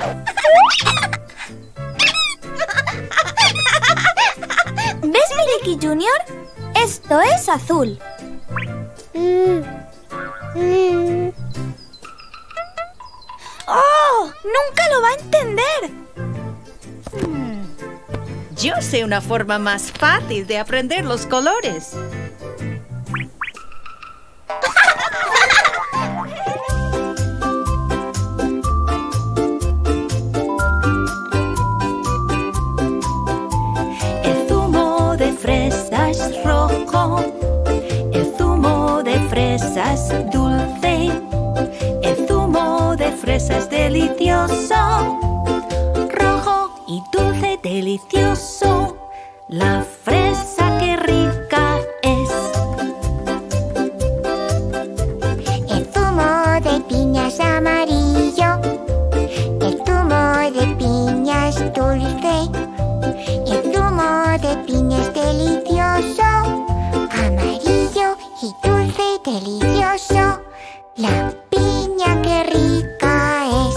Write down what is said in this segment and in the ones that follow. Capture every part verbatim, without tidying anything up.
¿Ves, Milky Junior? Esto es azul. ¡Oh! ¡Nunca lo va a entender! Yo sé una forma más fácil de aprender los colores. El zumo de fresa es rojo, el zumo de fresa es dulce, el zumo de fresa es delicioso, rojo y dulce, delicioso. La fresa qué rica es. El zumo de piña es amarillo, el zumo de piña es dulce, el zumo de piña es delicioso, amarillo y dulce y delicioso. La piña qué rica es.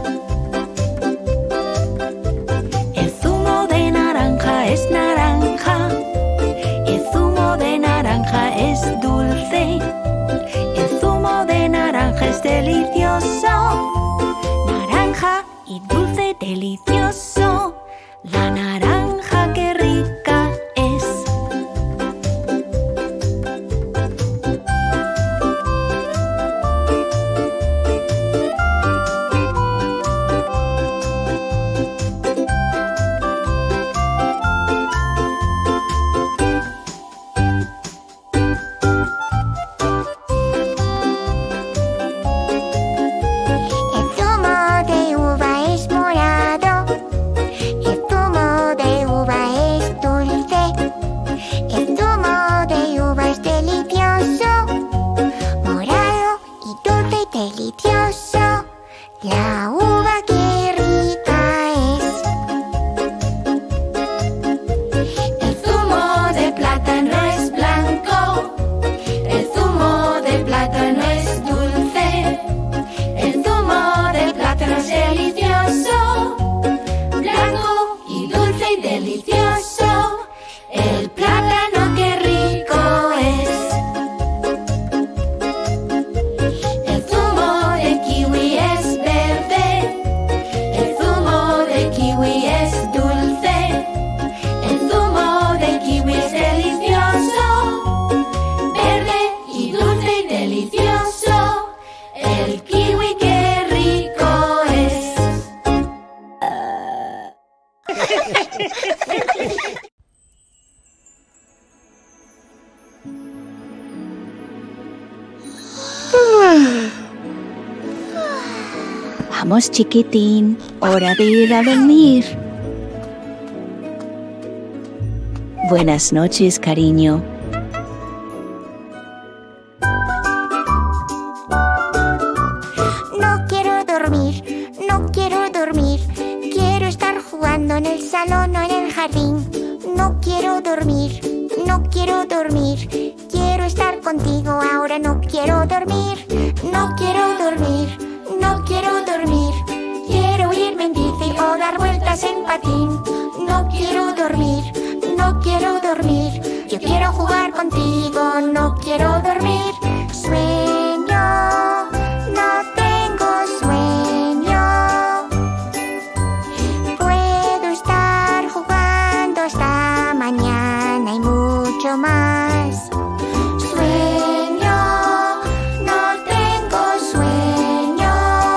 El zumo de naranja es naranja, el zumo de naranja es dulce, el zumo de naranja es delicioso, naranja y dulce, delicioso. La naranja qué rica es. El zumo de uva es morado, el zumo de uva es dulce, el zumo de uva es delicioso, morado y dulce y delicioso. La uva qué rica es. El zumo de plátano es blanco, el zumo de plátano es dulce, el zumo de plátano es delicioso, blanco y dulce y delicioso. El plátano qué rico es. El zumo de kiwi es verde, el zumo de kiwi es dulce, el zumo de kiwi es delicioso, verde y dulce y delicioso. El kiwi qué rico es. Vamos, chiquitín, hora de ir a dormir. Buenas noches, cariño. No quiero dormir, no quiero dormir. Quiero estar jugando en el salón o en el jardín. No quiero dormir, no quiero dormir. Quiero estar contigo ahora, no quiero dormir. No quiero dormir, no quiero dormir. Quiero irme en bici o dar vueltas en patín. No quiero dormir, no quiero dormir. Yo quiero jugar contigo, no quiero dormir. Sueño, no tengo sueño. Puedo estar jugando hasta mañana y mucho más. Sueño, no tengo sueño.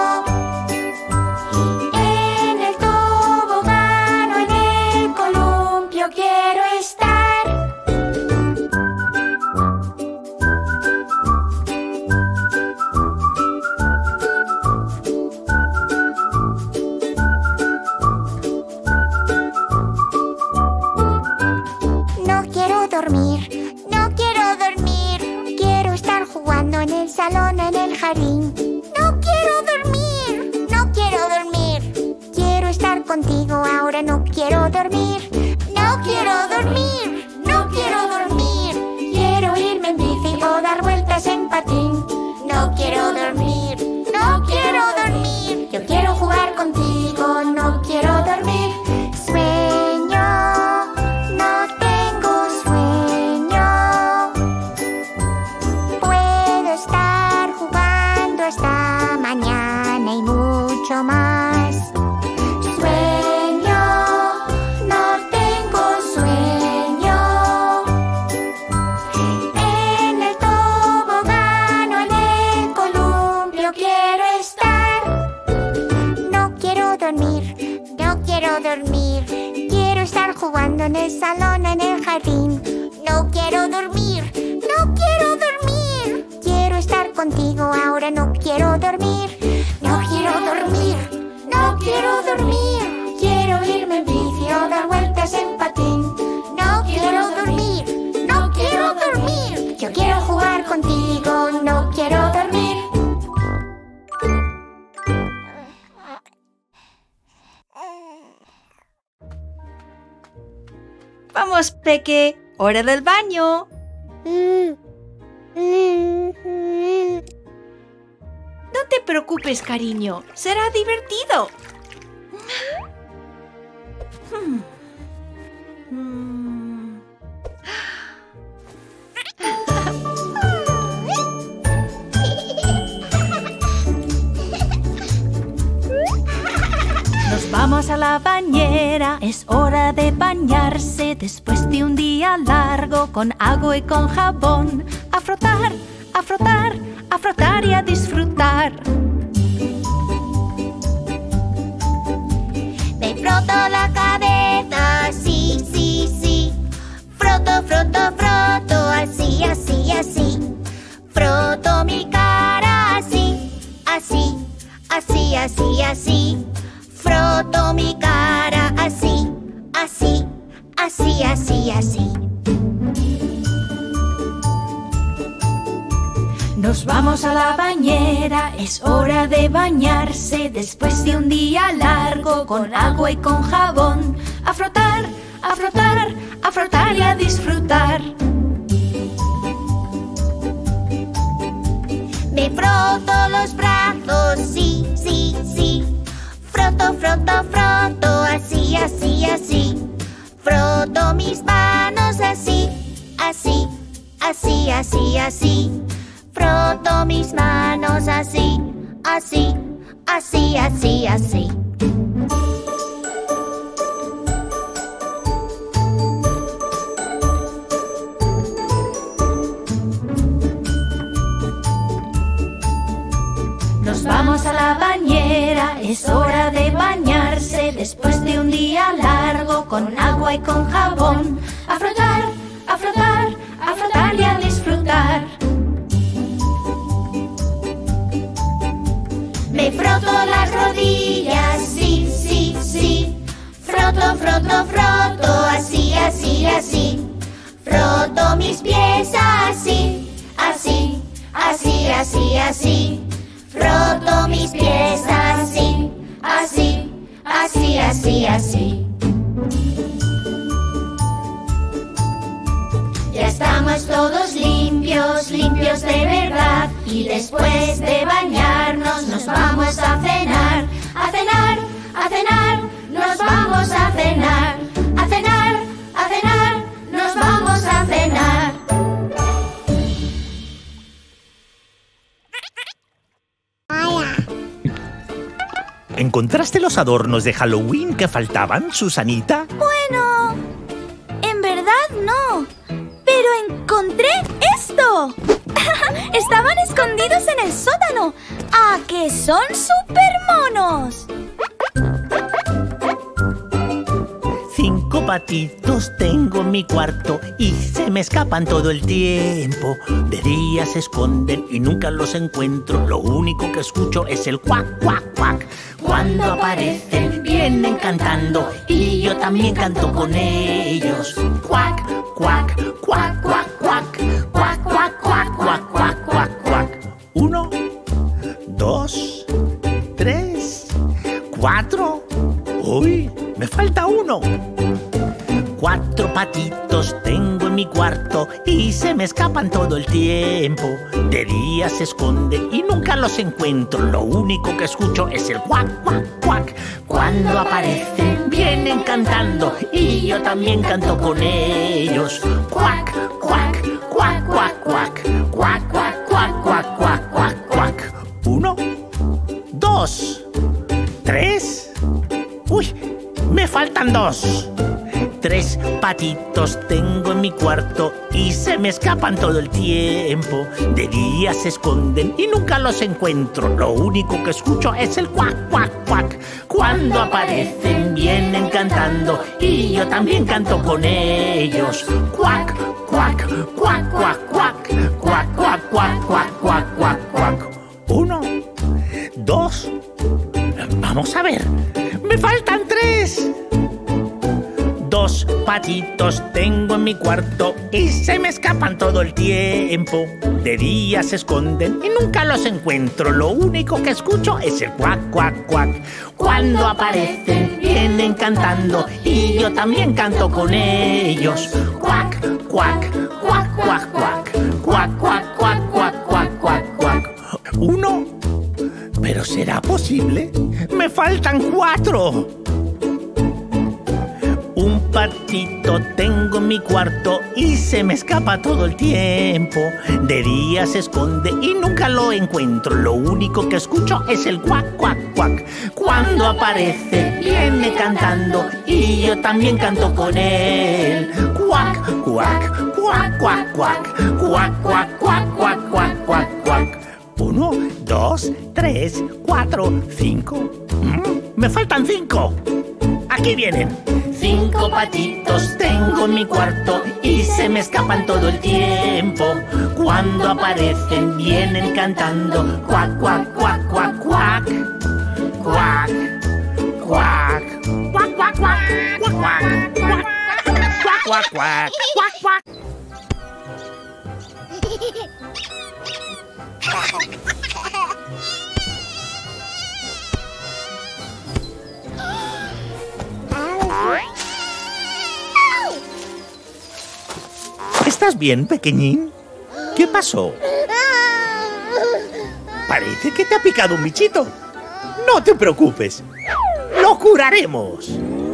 En el tobogán o en el columpio quiero estar. No quiero dormir, no quiero dormir. Quiero estar jugando en el salón o en el jardín. No quiero dormir, no quiero dormir. Quiero estar contigo ahora, no quiero dormir. No quiero dormir, no quiero dormir. Quiero irme en bici o dar vueltas en patín. No quiero dormir, no quiero dormir. Yo quiero jugar contigo, mucho más. Sueño, no tengo sueño. En el tobogán o en el columpio quiero estar. No quiero dormir, no quiero dormir. Quiero estar jugando en el salón o en el jardín. No quiero dormir, no quiero dormir. Quiero estar contigo ahora, no quiero dormir. No quiero dormir, no quiero dormir. Quiero irme en bici o dar vueltas en patín. No quiero dormir, no quiero dormir. Yo quiero jugar contigo, no quiero dormir. Vamos, Peque, hora del baño. No te preocupes, cariño. Será divertido. Hmm. Hmm. Nos vamos a la bañera. Es hora de bañarse después de un día largo con agua y con jabón. A frotar, a frotar, a frotar y a disfrutar. Me froto la cabeza, sí, sí, sí. Froto, froto, froto, así, así, así. Froto mi cara, así, así, así, así, así. Froto mi cara, así, así, así, así, así. Nos vamos a la bañera, es hora de bañarse después de un día largo con agua y con jabón. A frotar, a frotar, a frotar y a disfrutar. Me froto los brazos, sí, sí, sí. Froto, froto, froto, así, así, así. Froto mis manos, así, así, así, así, así. Froto mis manos, así, así, así, así, así. Nos vamos a la bañera, es hora de bañarse después de un día largo con agua y con jabón. A frotar, a frotar, a frotar y a disfrutar. Me froto las rodillas, sí, sí, sí. Froto, froto, froto, así, así, así. Froto mis pies, así, así, así, así, así. Froto mis pies, así, así, así, así, así. Ya estamos todos limpios, limpios de verdad. Y después de bañarnos nos vamos a cenar. A cenar, a cenar, nos vamos a cenar. A cenar, a cenar, nos vamos a cenar. ¿Encontraste los adornos de Halloween que faltaban, Susanita? Bueno, en verdad no. Pero encontré esto. Estaban escondidos en el sótano. ¡Ah, que son súper monos! Cinco patitos tengo en mi cuarto y se me escapan todo el tiempo. De día se esconden y nunca los encuentro. Lo único que escucho es el cuac, cuac, cuac. Cuando aparecen vienen cantando y yo también canto con ellos. Cuac, cuac, cuac, cuac, cuac. Cuac, cuac, cuac, cuac, cuac, cuac, cuac. Uno, dos, tres, cuatro. ¡Uy! ¡Me falta uno! Cuatro patitos tengo en mi cuarto y se me escapan todo el tiempo. De día se esconden y nunca los encuentro. Lo único que escucho es el cuac, cuac, cuac. Cuando aparecen vienen cantando y yo también canto con ellos. Cuac, cuac, cuac, cuac, cuac. Cuac, cuac, cuac, cuac, cuac, cuac, cuac. Uno, dos, ¿Tres? ¡Uy! Me faltan dos. Tres patitos tengo en mi cuarto y se me escapan todo el tiempo. De día se esconden y nunca los encuentro. Lo único que escucho es el cuac, cuac, cuac. Cuando aparecen vienen cantando y yo también canto con ellos. Cuac, cuac, cuac, cuac, cuac. Cuac, cuac, cuac, cuac, cuac, cuac, cuac. Uno, dos. Vamos a ver. ¡Me faltan tres! Dos patitos tengo en mi cuarto y se me escapan todo el tiempo. De día se esconden y nunca los encuentro. Lo único que escucho es el cuac, cuac, cuac. Cuando aparecen vienen cantando y yo también canto con ellos. Cuac, cuac, cuac, cuac, cuac. Cuac, cuac, cuac, cuac, cuac, cuac, cuac. Uno. ¿Pero será posible? ¡Me faltan cuatro! Un patito tengo en mi cuarto y se me escapa todo el tiempo. De día se esconde y nunca lo encuentro. Lo único que escucho es el cuac, cuac, cuac. Cuando aparece viene cantando y yo también canto con él. Cuac, cuac, cuac, cuac, cuac. Cuac, cuac, cuac, cuac, cuac, cuac, cuac. Uno, dos, tres, cuatro, cinco. Mm, ¡me faltan cinco! Aquí vienen. Cinco patitos tengo en mi cuarto y se me escapan todo el tiempo. Cuando aparecen vienen cantando cuac, cuac, cuac, cuac, cuac. Cuac, cuac, cuac, cuac, cuac, cuac, cuac, cuac, cuac, cuac, cuac, cuac. ¿Estás bien, pequeñín? ¿Qué pasó? Parece que te ha picado un bichito. No te preocupes. ¡Lo curaremos!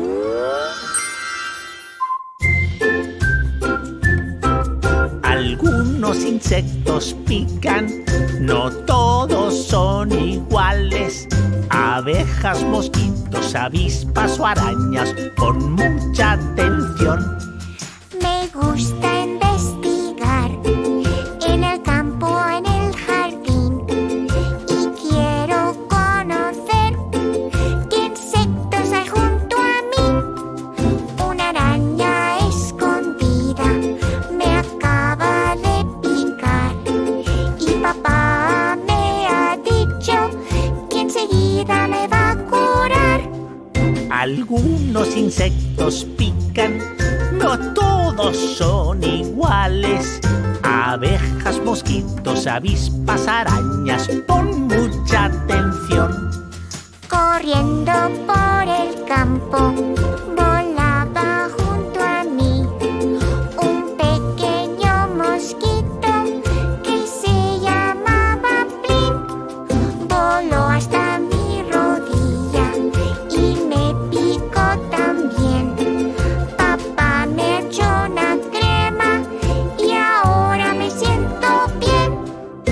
Algunos insectos pican, no todos son iguales. Abejas, mosquitos, avispas o arañas, pon mucha atención. Me gusta investigar en el campo, en el jardín, y quiero conocer qué insectos hay junto a mí. Una araña escondida me acaba de picar y papá me ha dicho que enseguida me va a curar. Algunos insectos pican, no todos son iguales. Abejas, mosquitos, avispas, arañas, pon mucha atención. Corriendo por el campo, volaba junto a mí un pequeño mosquito que se llamaba Plin. Voló hasta mi rodilla y me picó también. Papá me echó una crema y ahora me siento bien.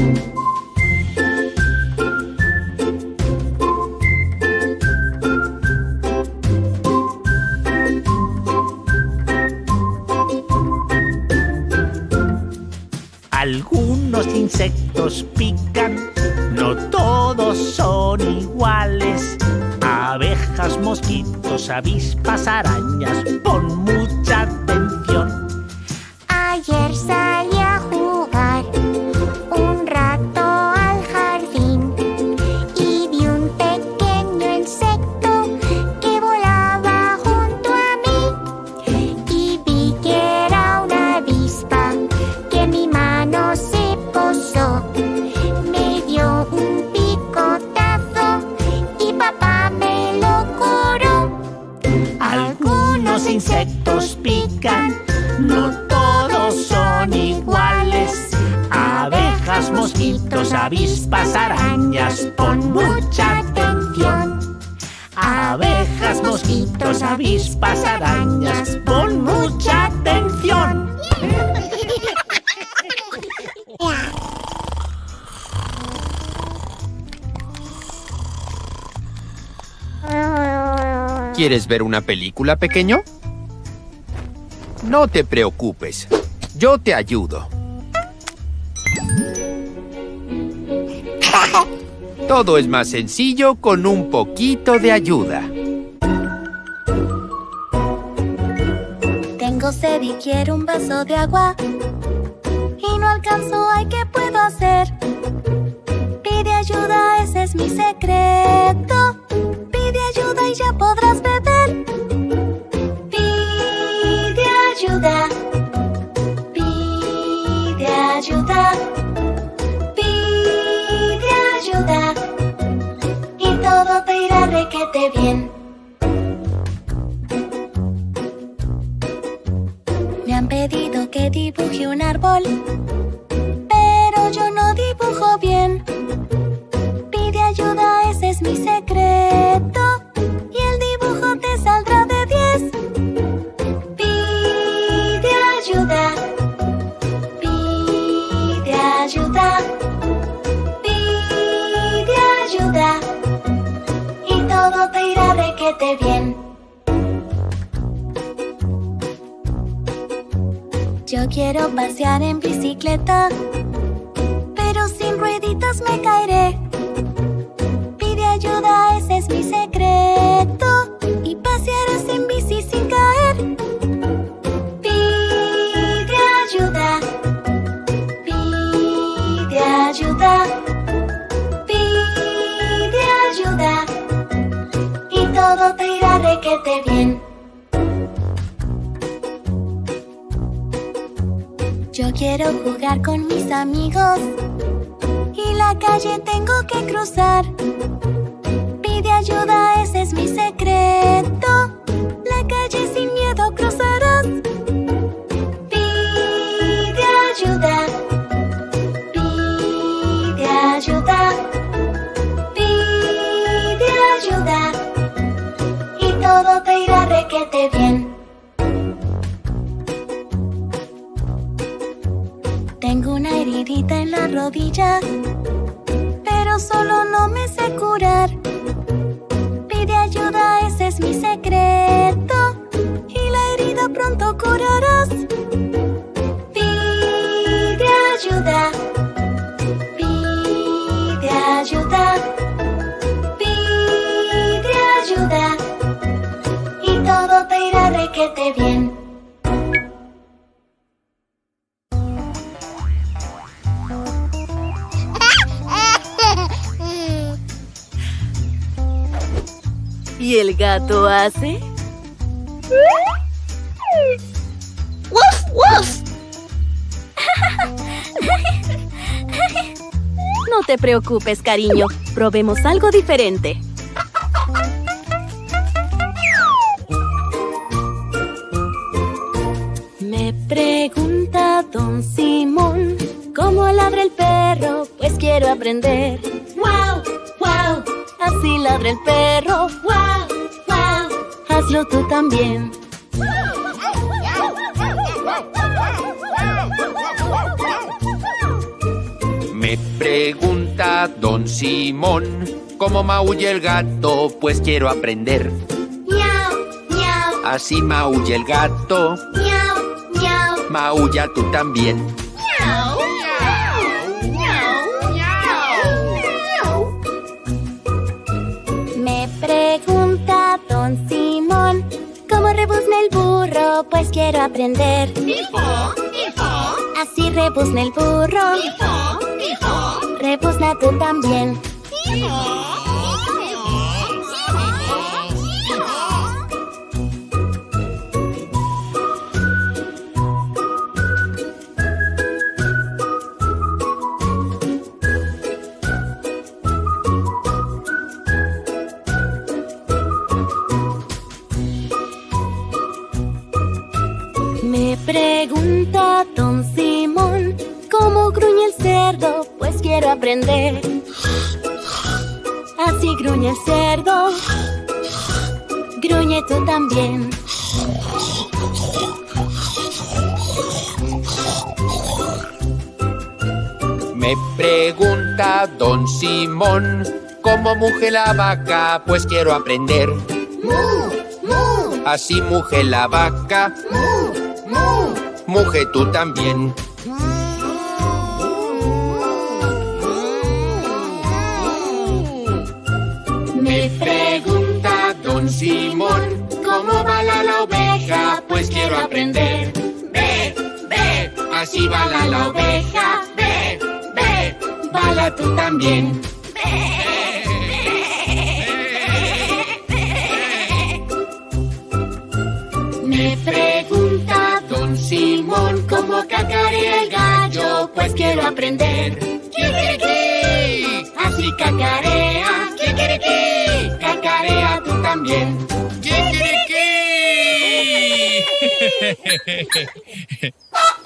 Algunos insectos pican, no todos son iguales. Abejas, mosquitos, avispas, arañas, pon mucha atención. Ayer salí a jugar un rato al jardín y vi un pequeño insecto que volaba junto a mí y vi que era una avispa que en mi mano se posó. Me dio un picotazo y papá me lo curó. Algunos insectos pican, no todos son iguales. Abejas, mosquitos, avispas, arañas, pon mucha atención. Abejas, mosquitos, avispas, arañas, pon mucha atención. ¿Quieres ver una película, pequeño? No te preocupes. Yo te ayudo. Todo es más sencillo con un poquito de ayuda. Tengo sed y quiero un vaso de agua y no alcanzo, ay, ¿qué puedo hacer? Pide ayuda, ese es mi secreto. Pide ayuda y ya podrás beber. Pide ayuda. Pide ayuda. Pide ayuda. Y todo te irá requete bien. Me han pedido que dibuje un árbol, pero yo no dibujo bien. Pide ayuda, ese es mi secreto, y el dibujo te saldrá de diez. Pide ayuda. Pide ayuda. Pide ayuda. Y todo te irá requete bien. Yo quiero pasear en bicicleta, pero sin rueditas me caeré. Pide ayuda, ese es mi secreto, y pasearás en bici sin caer. Pide ayuda. Pide ayuda. Pide ayuda. Y todo te irá requete bien. Yo quiero jugar con mis amigos y la calle tengo que cruzar. Pide ayuda, ese es mi secreto. La calle sin miedo cruzarás. Pide ayuda. Pide ayuda. Pide ayuda. Y todo te irá requete bien. Tengo una heridita en la rodilla, pero solo no me sé curar. Pide ayuda, ese es mi secreto, y la herida pronto curarás. Pide ayuda. Pide ayuda. Pide ayuda. Y todo te irá requete bien. ¿Y el gato hace? ¡Wuf, wuf! No te preocupes, cariño. Probemos algo diferente. Me pregunta don Simón, ¿cómo ladra el perro? Pues quiero aprender. ¡Wow! ¡Wow! Así ladra el perro. ¡Wow! ¡Wow! Hazlo tú también. Me pregunta don Simón, ¿cómo maulla el gato? Pues quiero aprender. Miau, miau. Así maulla el gato. Miau, miau. Maulla tú también. Miau, miau, miau, miau. Me pregunta don Simón, ¿cómo rebuzna el burro? Pues quiero aprender. Hijo, hijo. Así rebuzna el burro. Hijo, hijo. Rebuzna tú también. Me pregunta don Simón, ¿cómo gruñe el cerdo? Pues quiero aprender. Así gruñe el cerdo. Gruñe tú también. Me pregunta don Simón, ¿cómo muge la vaca? Pues quiero aprender. Mu, así muge la vaca. ¡Mu! ¡Mu! Muge tú también. Me pregunta don Simón, ¿cómo bala la oveja? Pues quiero aprender. Ve, ve, así bala la oveja. Ve, ve, bala tú también. Me pregunta don Simón, ¿cómo cacarea el gallo? Pues quiero aprender. ¡Kikiriki! Así cacarea. ¡Kikiriki! Cacarea tú también. ¡Kikiriki!